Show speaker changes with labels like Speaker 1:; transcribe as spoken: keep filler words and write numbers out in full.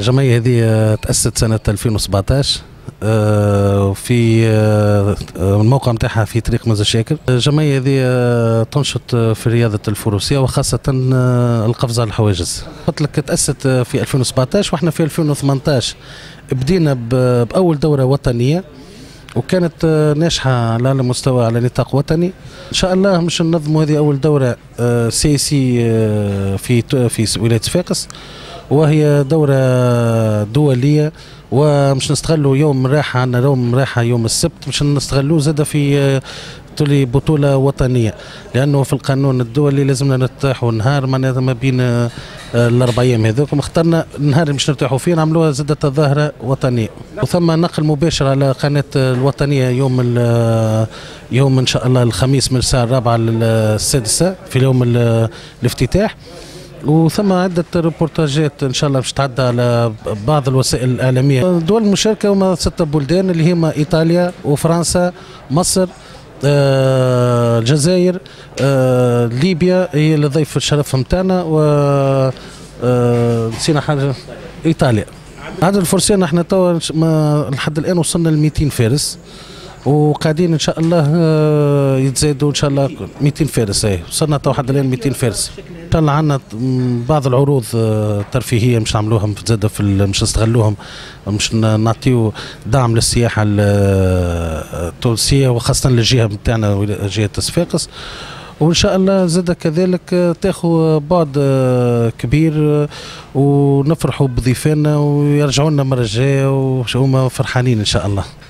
Speaker 1: الجمعية هذه تأسست سنة ألفين وسبعطاش في الموقع نتاعها في طريق مزا شاكر. الجمعية هذه تنشط في رياضة الفروسية وخاصة القفز على الحواجز. قلت لك تأسست في ألفين وسبعطاش واحنا في ألفين وثمانطاش بدينا بأول دورة وطنية وكانت ناجحة على مستوى على نطاق وطني. ان شاء الله مش ننظموا هذه اول دورة سي سي في في ولاية صفاقس، وهي دورة دولية، ومش نستغلوا يوم راحة، عندنا يوم راحة يوم السبت مش نستغلوه زاد في تولي بطولة وطنية، لأنه في القانون الدولي لازمنا نرتاحوا نهار معناتها ما بين الأربع أيام هذوك، اخترنا النهار اللي مش نرتاحوا فيه نعملوها زادة ظاهرة وطنية. وثم نقل مباشر على قناة الوطنية يوم يوم إن شاء الله الخميس من الساعة الرابعة للسادسة في اليوم الافتتاح. وثم عدة ريبورتاجات إن شاء الله باش تعدى على بعض الوسائل الإعلامية. الدول المشاركة هما ستة بلدان اللي هما إيطاليا وفرنسا، مصر، آه، الجزائر، آه، ليبيا هي اللي ضيف الشرف نتاعنا، و آه، نسينا حاجة، إيطاليا. عدد الفرسان احنا توا لحد الآن وصلنا ل مئتين فارس، وقاعدين ان شاء الله يتزايدوا ان شاء الله مئتين فارس. اي وصلنا تو لحد الان مئتين فارس. ان شاء الله عندنا بعض العروض ترفيهيه مش نعملوهم زاده في مش نستغلوهم، مش نعطيو دعم للسياحه التونسيه وخاصه للجهه نتاعنا جهه صفاقس. وان شاء الله زاد كذلك تاخذ بعد كبير ونفرحوا بضيفاننا ويرجعوا لنا المره الجايه وهما فرحانين ان شاء الله.